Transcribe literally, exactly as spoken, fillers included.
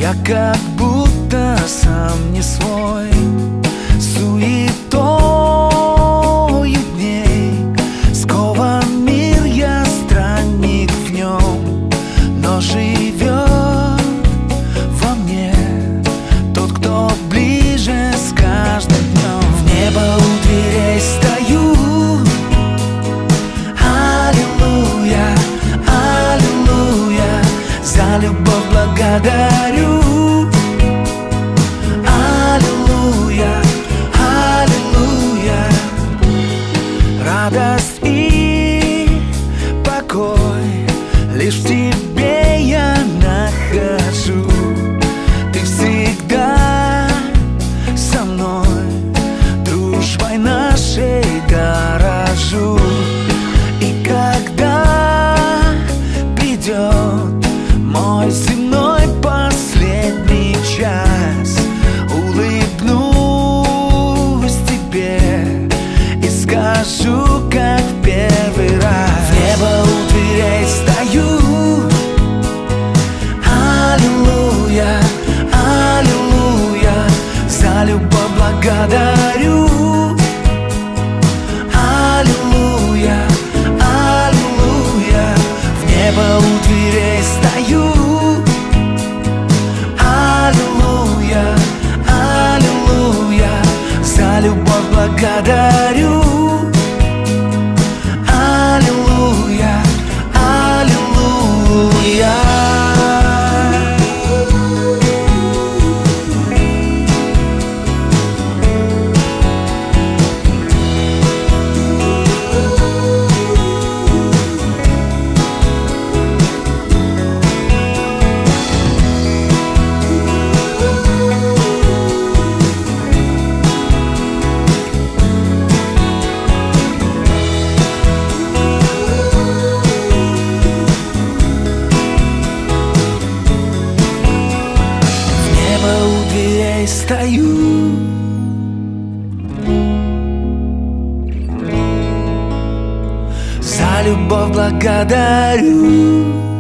Я как будто сам не свой, суетою дней скован мир, я странник в нем, но живет во мне тот, кто ближе с каждым днем. В небо у дверей стою, аллилуйя, аллилуйя, за любовь благодарю. Аллилуйя, аллилуйя, радость и покой лишь в тебе я нахожу. Ты всегда со мной, дружбой нашей дорожу. И когда придет мой земной последний час, улыбнусь тебе и скажу, как в первый раз. В небо у дверей стою, аллилуйя, аллилуйя, за любовь благодарю. Аллилуйя, аллилуйя, в небо у дверей стою. Аллилуйя, аллилуйя, за любовь благодарю. Аллилуйя, аллилуйя. Стою, за любовь благодарю.